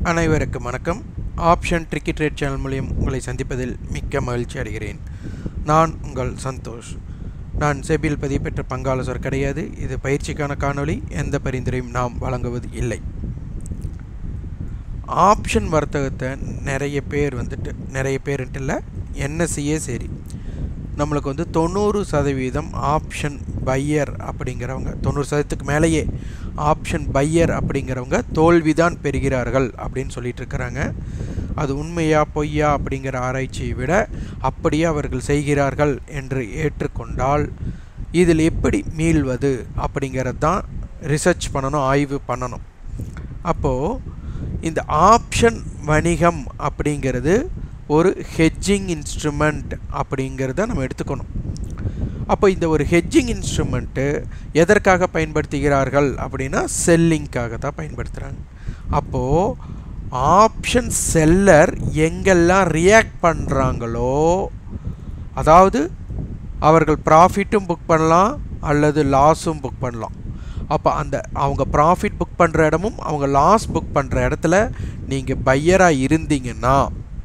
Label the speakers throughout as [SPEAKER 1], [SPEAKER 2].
[SPEAKER 1] அனைவருக்கும் வணக்கம். Option tricky trade channel மூலம் உங்களை சந்திப்பதில் மிக்க மகிழ்ச்சி அடைகிறேன். நான் உங்கள் சந்தோஷ். நான் செபியில் பதிவு பெற்ற பங்காளர் கிடையாது. இது பயிற்சிக்கான காணொளி. எந்த பரிந்துரையும் நாம் வழங்குவது இல்லை. ஆப்ஷன் வர்த்தகத்தை நிறைய பேருன்ட்டு இல்லை, என்எஸ்சியே சரி, நம்மளுக்கு 90% ஆப்ஷன் பையர் அப்படிங்கிறவங்க, 90%க்கு மேலேயே ஆப்ஷன் பையர் அப்படிங்கிறவங்க தோல்விதான் பெறுகிறார்கள் அப்படின்னு சொல்லிட்டு இருக்கிறாங்க. அது உண்மையா பொய்யா அப்படிங்கிற ஆராய்ச்சியை விட அப்படியே அவர்கள் செய்கிறார்கள் என்று ஏற்றுக்கொண்டால் இதில் எப்படி மீள்வது அப்படிங்கிறது தான் ரிசர்ச் பண்ணணும், ஆய்வு பண்ணணும். அப்போது இந்த ஆப்ஷன் வணிகம் அப்படிங்கிறது ஒரு ஹெட்ஜிங் இன்ஸ்ட்ருமெண்ட் அப்படிங்கிறத நம்ம எடுத்துக்கணும். அப்போ இந்த ஒரு ஹெட்ஜிங் இன்ஸ்ட்ருமெண்ட்டு எதற்காக பயன்படுத்துகிறார்கள் அப்படின்னா செல்லிங்காக தான் பயன்படுத்துகிறாங்க. அப்போது ஆப்ஷன் செல்லர் எங்கெல்லாம் ரியாக்ட் பண்ணுறாங்களோ, அதாவது அவர்கள் ப்ராஃபிட்டும் புக் பண்ணலாம் அல்லது லாஸும் புக் பண்ணலாம். அப்போ அவங்க ப்ராஃபிட் புக் பண்ணுற இடமும் அவங்க லாஸ் புக் பண்ணுற இடத்துல நீங்கள் பையராக இருந்தீங்கன்னா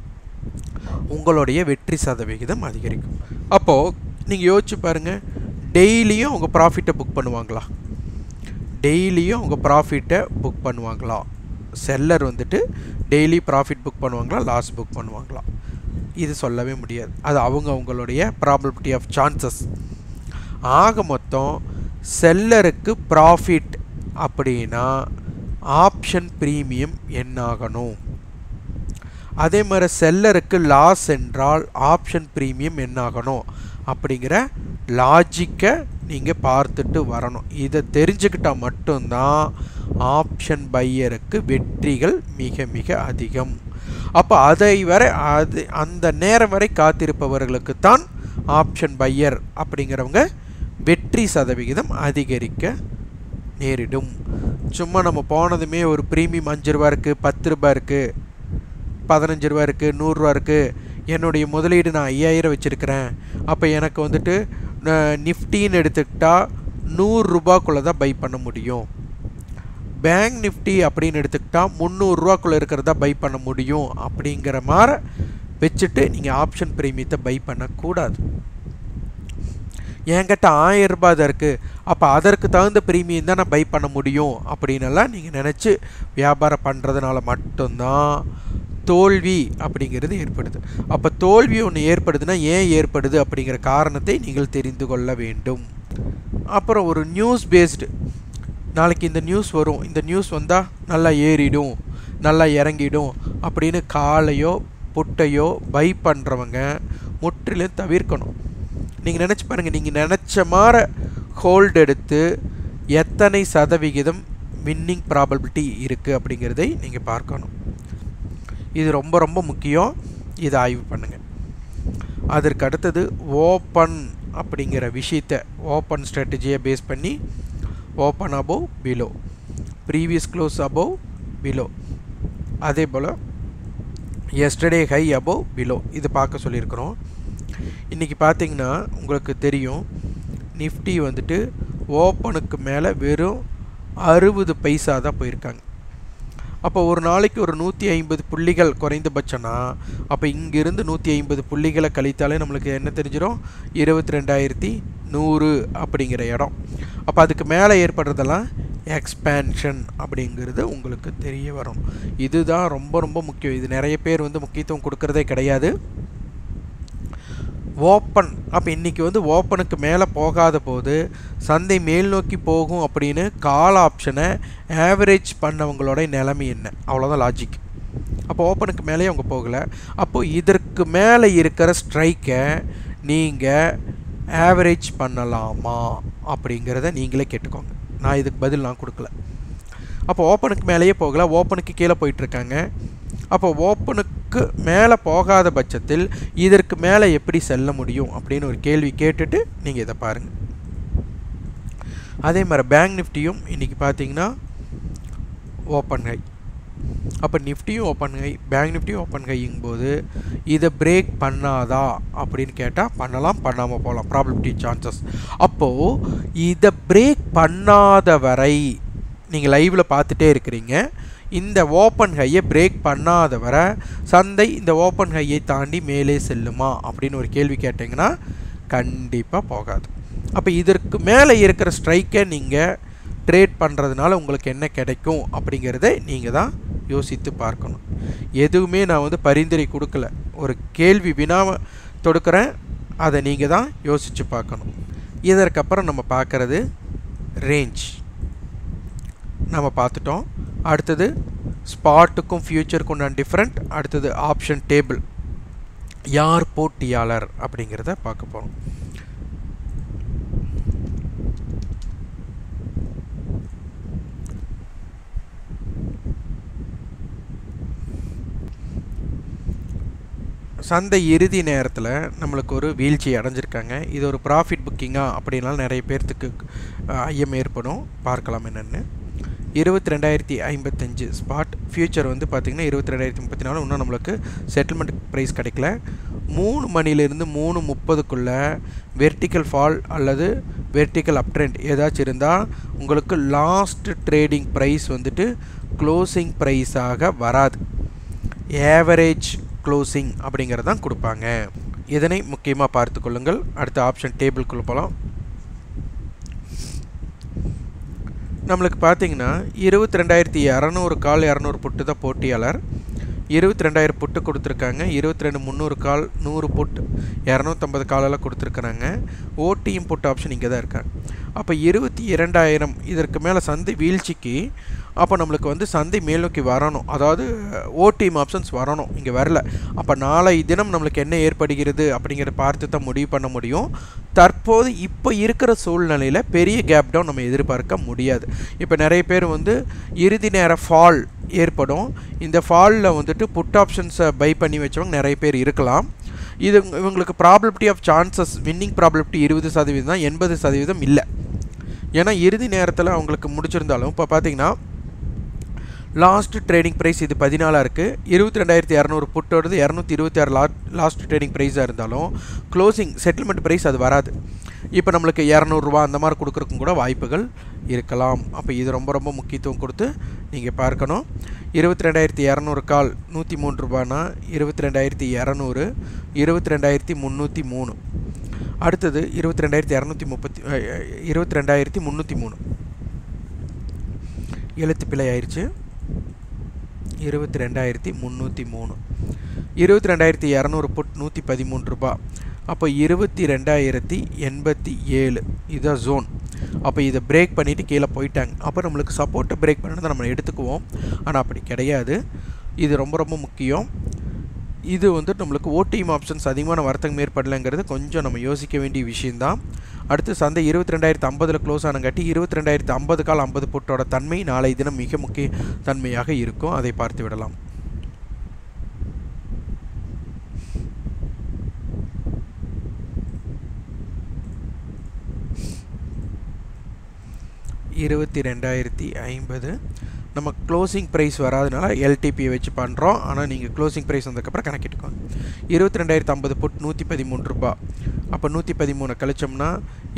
[SPEAKER 1] உங்களுடைய வெற்றி சதவிகிதம் அதிகரிக்கும். அப்போது நீங்கள் யோசிச்சு பாருங்கள், டெய்லியும் அவங்க ப்ராஃபிட்டை புக் பண்ணுவாங்களா? டெய்லியும் அவங்க ப்ராஃபிட்டை புக் பண்ணுவாங்களா? செல்லர் டெய்லி ப்ராஃபிட் புக் பண்ணுவாங்களா, லாஸ் புக் பண்ணுவாங்களா? இது சொல்லவே முடியாது. அது அவங்களுடைய ப்ராபபிலிட்டி ஆஃப் சான்சஸ். ஆக மொத்தம் செல்லருக்கு ப்ராஃபிட் அப்படின்னா ஆப்ஷன் ப்ரீமியம் என்னாகணும், அதே மாதிரி செல்லருக்கு லாஸ் என்றால் ஆப்ஷன் ப்ரீமியம் என்னாகணும் அப்படிங்கிற லாஜிக்கை நீங்கள் பார்த்துட்டு வரணும். இதை தெரிஞ்சுக்கிட்டால் மட்டும்தான் ஆப்ஷன் பையருக்கு வெற்றிகள் மிக மிக அதிகம். அப்போ அந்த நேரம் வரை காத்திருப்பவர்களுக்கு தான் ஆப்ஷன் பையர் அப்படிங்கிறவங்க வெற்றி சதவிகிதம் அதிகரிக்க நேரிடும். சும்மா நம்ம போனதுமே ஒரு ப்ரீமியம் 5 ரூபா இருக்குது, 10 ரூபா இருக்குது, 15 ரூபா இருக்குது, 100 ரூபா இருக்குது, என்னுடைய முதலீடு நான் 5000 வச்சுருக்கிறேன், அப்போ எனக்கு நிஃப்டின்னு எடுத்துக்கிட்டால் 100 ரூபாக்குள்ளே தான் பை பண்ண முடியும், பேங்க் நிஃப்டி அப்படின்னு எடுத்துக்கிட்டால் 300 ரூபாக்குள்ளே இருக்கிறதா பை பண்ண முடியும் அப்படிங்கிற மாதிரி வச்சுட்டு நீங்கள் ஆப்ஷன் ப்ரீமியத்தை பை பண்ணக்கூடாது. என்கிட்ட 1000 ரூபாய் தான் இருக்குது, அப்போ அதற்கு தகுந்த ப்ரீமியம் தான் நான் பை பண்ண முடியும் அப்படின்னெல்லாம் நீங்கள் நினச்சி வியாபாரம் பண்ணுறதுனால மட்டும்தான் தோல்வி அப்படிங்கிறது ஏற்படுது. அப்போ தோல்வி ஒன்று ஏற்படுதுன்னா ஏன் ஏற்படுது அப்படிங்கிற காரணத்தை நீங்கள் தெரிந்து கொள்ள வேண்டும். அப்புறம் ஒரு நியூஸ் பேஸ்டு, நாளைக்கு இந்த நியூஸ் வரும், இந்த நியூஸ் வந்தால் நல்லா ஏறிடும், நல்லா இறங்கிடும் அப்படின்னு காலையோ புட்டையோ பை பண்ணுறவங்க முற்றிலும் தவிர்க்கணும். நீங்கள் நினச்சி பாருங்கள், நீங்கள் நினச்ச மாதிரி ஹோல்டு எடுத்து எத்தனை சதவிகிதம் வின்னிங் ப்ராபபிலிட்டி இருக்குது அப்படிங்கிறதை நீங்கள் பார்க்கணும். இது ரொம்ப ரொம்ப முக்கியம். இதை ஆய்வு பண்ணுங்கள். அதற்கு அடுத்தது ஓப்பன் அப்படிங்கிற விஷயத்தை, ஓப்பன் ஸ்ட்ராட்டஜியை பேஸ் பண்ணி open above below, previous close above below, அதே போல் எஸ்டர்டே ஹை அபோவ் பிலோ, இது பார்க்க சொல்லியிருக்கிறோம். இன்றைக்கி பார்த்திங்கன்னா உங்களுக்கு தெரியும், நிஃப்டி ஓப்பனுக்கு மேலே வெறும் 60 பைசா தான் போயிருக்காங்க. அப்போ ஒரு நாளைக்கு ஒரு 150 புள்ளிகள் குறைந்தபட்சம்னா, அப்போ இங்கேருந்து 150 புள்ளிகளை கழித்தாலே நம்மளுக்கு என்ன தெரிஞ்சிடும், 22,100 அப்படிங்கிற இடம். அப்போ அதுக்கு மேலே ஏற்படுறதெல்லாம் எக்ஸ்பேன்ஷன் அப்படிங்கிறது உங்களுக்கு தெரிய வரும். இதுதான் ரொம்ப ரொம்ப முக்கியம். இது நிறைய பேர் முக்கியத்துவம் கொடுக்கறதே கிடையாது. ஓப்பன், அப்போ இன்றைக்கி ஓப்பனுக்கு மேலே போகாத போது சந்தை மேல் நோக்கி போகும் அப்படின்னு கால் ஆப்ஷனை ஆவரேஜ் பண்ணவங்களோட நிலைமை என்ன, அவ்வளோதான் லாஜிக். அப்போ ஓப்பனுக்கு மேலே அவங்க போகலை. அப்போது இதற்கு மேலே இருக்கிற ஸ்ட்ரைக்கை நீங்கள் ஆவரேஜ் பண்ணலாமா அப்படிங்கிறத நீங்களே கேட்டுக்கோங்க. நான் இதுக்கு பதில் நான் கொடுக்கல. அப்போ ஓப்பனுக்கு மேலேயே போகலை, ஓப்பனுக்கு கீழே போயிட்டுருக்காங்க. அப்போ ஓப்பனுக்கு மேலே போகாத பட்சத்தில் இதற்கு மேலே எப்படி செல்ல முடியும் அப்படின்னு ஒரு கேள்வி கேட்டுட்டு நீங்கள் இதை பாருங்கள். அதே மாதிரி பேங்க் நிஃப்டியும் இன்றைக்கி பார்த்தீங்கன்னா ஓப்பன் ஹை. அப்போ நிஃப்டியும் ஓப்பன் ஹை, பேங்க் நிஃப்டியும் ஓப்பன் ஹைங்கும்போது இதை பிரேக் பண்ணாதா அப்படின்னு கேட்டால் பண்ணலாம், பண்ணாமல் போகலாம், ப்ராபபிலிட்டி சான்சஸ். அப்போது இதை பிரேக் பண்ணாத வரை நீங்கள் லைவில் பார்த்துட்டே இருக்கிறீங்க, இந்த ஓப்பன் ஹையை பிரேக் பண்ணாத வரை சந்தை இந்த ஓப்பன் ஹையை தாண்டி மேலே செல்லுமா அப்படின்னு ஒரு கேள்வி கேட்டிங்கன்னா கண்டிப்பாக போகாது. அப்போ இதற்கு மேலே இருக்கிற ஸ்ட்ரைக்கை நீங்கள் ட்ரேட் பண்ணுறதுனால உங்களுக்கு என்ன கிடைக்கும் அப்படிங்கிறத நீங்கள் தான் யோசித்து பார்க்கணும். எதுவுமே நான் வந்து பரிந்துரை கொடுக்கல, ஒரு கேள்வி வினாவை தொடுக்கிறேன், அதை நீங்கள் தான் யோசித்து பார்க்கணும். இதற்கப்புறம் நம்ம பார்க்குறது ரேஞ்ச் நம்ம பார்த்துட்டோம். அடுத்தது ஸ்பாட்டுக்கும் ஃபியூச்சருக்கும் நான் டிஃப்ரெண்ட். அடுத்தது ஆப்ஷன் டேபிள், யார் போட்டியாளர் அப்படிங்கிறத பார்க்க போகிறோம். சந்தை இறுதி நேரத்தில் நம்மளுக்கு ஒரு வீழ்ச்சி அடைஞ்சிருக்காங்க. இது ஒரு ப்ராஃபிட் புக்கிங்கா அப்படின்னாலும் நிறைய பேர்த்துக்கு ஐயம் ஏற்படும். பார்க்கலாம் என்னென்னு. 22,055 ஸ்பாட். ஃபியூச்சர் வந்து பார்த்திங்கன்னா 22,034. இன்னும் நம்மளுக்கு செட்டில்மெண்ட் ப்ரைஸ் கிடைக்கல. 3 மணிலேருந்து 3:30க்குள்ளே வெர்டிக்கல் ஃபால் அல்லது வெர்டிக்கல் அப் ட்ரெண்ட் ஏதாச்சும் இருந்தால் உங்களுக்கு லாஸ்ட் ட்ரேடிங் ப்ரைஸ் வந்துட்டு க்ளோசிங் ப்ரைஸாக வராது, ஏவரேஜ் க்ளோசிங் அப்படிங்கிறது தான் கொடுப்பாங்க. இதனை முக்கியமாக பார்த்து கொள்ளுங்கள். அடுத்த ஆப்ஷன் டேபிள்குள்ளே போகலாம். நம்மளுக்கு பார்த்தீங்கன்னா 22,200 கால் 200 புட்டு தான் போட்டியாளர். 22,000 புட்டு கொடுத்துருக்காங்க. 22,300 கால் 100 புட் 250 காலெல்லாம் கொடுத்துருக்குறாங்க. ஓடிஎம் புட் ஆப்ஷன் இங்கே தான் இருக்காங்க. அப்போ 22,000 இதற்கு மேலே சந்தை வீழ்ச்சிக்கு அப்போ நம்மளுக்கு வந்து சந்தை மேல் நோக்கி வரணும், அதாவது ஓடிஎம் ஆப்ஷன்ஸ் வரணும், இங்கே வரல. அப்போ நாளை தினம் நம்மளுக்கு என்ன ஏற்படுகிறது அப்படிங்கிறத பார்த்து தான் முடிவு பண்ண முடியும். தற்போது இப்போ இருக்கிற சூழ்நிலையில் பெரிய கேப் டவுன் நம்ம எதிர்பார்க்க முடியாது. இப்போ நிறைய பேர் வந்து இறுதி நேர ஃபால் ஏற்படும், இந்த ஃபாலில் வந்துட்டு புட் ஆப்ஷன்ஸை பை பண்ணி வச்சவங்க நிறைய பேர் இருக்கலாம். இது இவங்களுக்கு probability of chances winning probability 20% தான், 80% இல்லை. ஏன்னா இறுதி நேரத்தில் அவங்களுக்கு முடிச்சிருந்தாலும் இப்போ பார்த்தீங்கன்னா லாஸ்ட் ட்ரேடிங் ப்ரைஸ் இது 14 இருக்குது. 22,200 புட்டோடது 226 லாஸ்ட் ட்ரேடிங் ப்ரைஸாக இருந்தாலும் க்ளோசிங் செட்டில்மெண்ட் ப்ரைஸ் அது வராது. இப்போ நம்மளுக்கு 200 ரூபா அந்த மாதிரி கொடுக்குறக்கும் கூட வாய்ப்புகள் இருக்கலாம். அப்போ இது ரொம்ப ரொம்ப முக்கியத்துவம் கொடுத்து நீங்கள் பார்க்கணும். 22,200 கால் 103 ரூபானா 22,200, 22,303. அடுத்தது 22,303 எழுத்து பிழை ஆயிடுச்சு. 22,303 22,200 புட் 113 ரூபா. அப்போ 22,087 இதுதான் ஜோன். அப்போ இதை பிரேக் பண்ணிவிட்டு கீழே போயிட்டாங்க. அப்போ நம்மளுக்கு சப்போர்ட்டை பிரேக் பண்ணதை நம்ம எடுத்துக்குவோம், ஆனால் அப்படி கிடையாது. இது ரொம்ப ரொம்ப முக்கியம். இது வந்து நம்மளுக்கு ஓடிஎம் ஆப்ஷன்ஸ் அதிகமான வர்த்தகம் ஏற்படலைங்கிறது கொஞ்சம் நம்ம யோசிக்க வேண்டிய விஷயந்தான். அடுத்து சந்தை 22,050 க்ளோஸ் ஆனங்காட்டி 22,050 கால் 50 புட்டோட தன்மை நாளை தினம் மிக முக்கிய தன்மையாக இருக்கும். அதை பார்த்து விடலாம். $22,050 நம்ம க்ளோசிங் ப்ரைஸ் வராதனால எல்டிபியை வச்சு பண்ணுறோம். ஆனால் நீங்கள் க்ளோசிங் ப்ரைஸ் வந்ததுக்கப்புறம் கணக்கிட்டுக்கோங்க. 22,050 புட் 113 ரூபா. அப்போ 113 கழிச்சோம்னா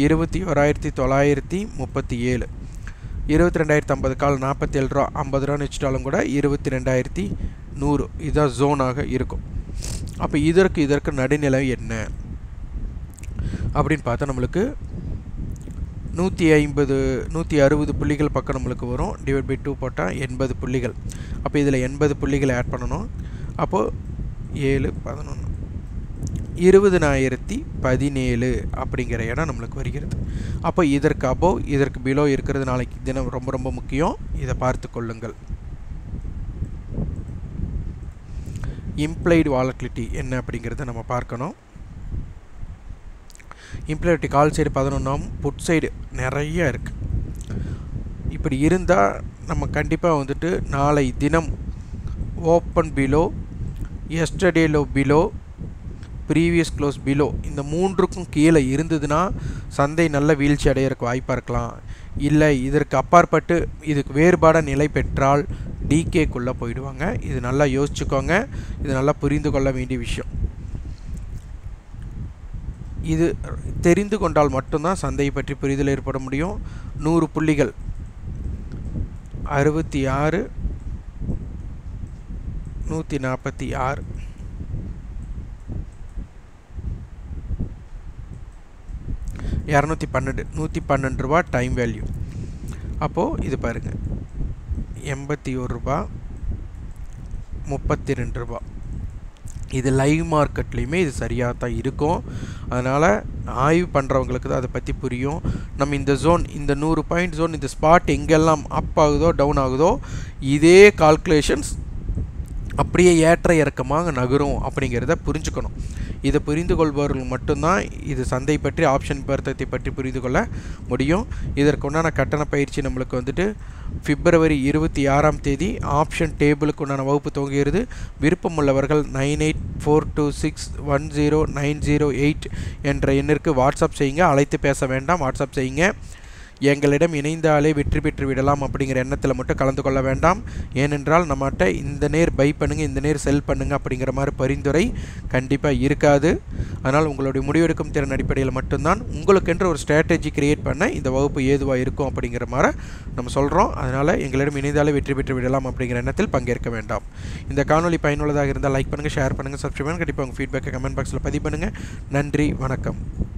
[SPEAKER 1] 21,937. 22,050 கால் 47 ரூபா 50 ரூபான்னு வச்சுட்டாலும் கூட 22,100 இதுதான் ஜோனாக இருக்கும். அப்போ இதற்கு நடுநிலை என்ன அப்படின்னு பார்த்தா நம்மளுக்கு 160 புள்ளிகள் பக்கம் நம்மளுக்கு வரும். டிவைட் பை 2 போட்டால் 80 புள்ளிகள். அப்போ இதில் 80 புள்ளிகள் ஆட் பண்ணணும். அப்போது 7, 11, 20,017 அப்படிங்கிற இடம் நம்மளுக்கு வருகிறது. அப்போ இதற்கு அபோவ் இதற்கு பிலோ இருக்கிறது நாளைக்கு தினம் ரொம்ப ரொம்ப முக்கியம். இதை பார்த்து கொள்ளுங்கள். இம்ப்ளைடு வாலட்டிலிட்டி என்ன அப்படிங்கிறத நம்ம பார்க்கணும். Implied call side 11, put side நிறைய இருக்குது. இப்படி இருந்தால் நம்ம கண்டிப்பாக வந்துட்டு நாளை தினம் open below, yesterday low below, previous close below இந்த மூன்றுக்கும் கீழே இருந்ததுன்னா சந்தை நல்ல வீழ்ச்சி அடையிறதுக்கு வாய்ப்பாக இருக்கலாம். இல்லை இதற்கு அப்பாற்பட்டு இதுக்கு வேறுபாடாக நிலை பெற்றால் டிகேக்குள்ளே போயிடுவாங்க. இது நல்லா யோசிச்சுக்கோங்க. இது நல்லா புரிந்து கொள்ள வேண்டிய விஷயம். இது தெரிந்து கொண்டால் மட்டும்தான் சந்தையை பற்றி புரிதல் ஏற்பட முடியும். 100 புள்ளிகள் 66, 146 212 112 ரூபா டைம் வேல்யூ. அப்போது இது பாருங்கள் 81 ரூபா 32 ரூபா. இது லைவ் மார்க்கெட்லேயுமே இது சரியாக தான் இருக்கும். அதனால் ஆய்வு பண்ணுறவங்களுக்கு தான் அதை பற்றி புரியும். நம்ம இந்த ஜோன், இந்த 100 பாயிண்ட் ஜோன், இந்த ஸ்பாட் எங்கெல்லாம் அப் ஆகுதோ டவுன் ஆகுதோ இதே கால்குலேஷன்ஸ் அப்படியே ஏற்ற இறக்கமாக நகரும் அப்படிங்கிறத புரிஞ்சுக்கணும். இதை புரிந்து கொள்பவர்கள் மட்டும்தான் இது சந்தை பற்றி, ஆப்ஷன் பொருத்தத்தை பற்றி புரிந்து கொள்ள முடியும். இதற்குண்டான கட்டண பயிற்சி நம்மளுக்கு வந்துட்டு பிப்ரவரி 26ஆம் தேதி ஆப்ஷன் டேபிளுக்கு உண்டான வகுப்பு துவங்குகிறது. விருப்பமுள்ளவர்கள் 9842610908 என்ற எண்ணிற்கு வாட்ஸ்அப் செய்யுங்க. அழைத்து பேச வேண்டாம், வாட்ஸ்அப் செய்யுங்க. எங்களிடம் இணைந்தாலே வெற்றி பெற்று விடலாம் அப்படிங்கிற எண்ணத்தில் மட்டும் கலந்து கொள்ள வேண்டாம். ஏனென்றால் நம்மகிட்ட இந்த நேர் பை பண்ணுங்கள், இந்த நேர் செல் பண்ணுங்கள் அப்படிங்கிற மாதிரி பரிந்துரை கண்டிப்பாக இருக்காது. அதனால் உங்களுடைய முடிவெடுக்கும் திறன் அடிப்படையில் மட்டும்தான் உங்களுக்கென்று ஒரு ஸ்ட்ராட்டஜி கிரியேட் பண்ண இந்த வகுப்பு ஏதுவாக இருக்கும் அப்படிங்கிற மாதிரி நம்ம சொல்கிறோம். அதனால் எங்களிடம் இணைந்தாலே வெற்றி பெற்று விடலாம் அப்படிங்கிற எண்ணத்தில் பங்கேற்க வேண்டாம். இந்த காணொலி பயனுள்ளதாக இருந்தால் லைக் பண்ணுங்கள், ஷேர் பண்ணுங்கள், சப்ஸ்கிரைப் பண்ணுங்கள். கண்டிப்பாக உங்கள் ஃபீட்பேக்கை கமெண்ட் பாக்ஸில் பதிவு பண்ணுங்கள். நன்றி, வணக்கம்.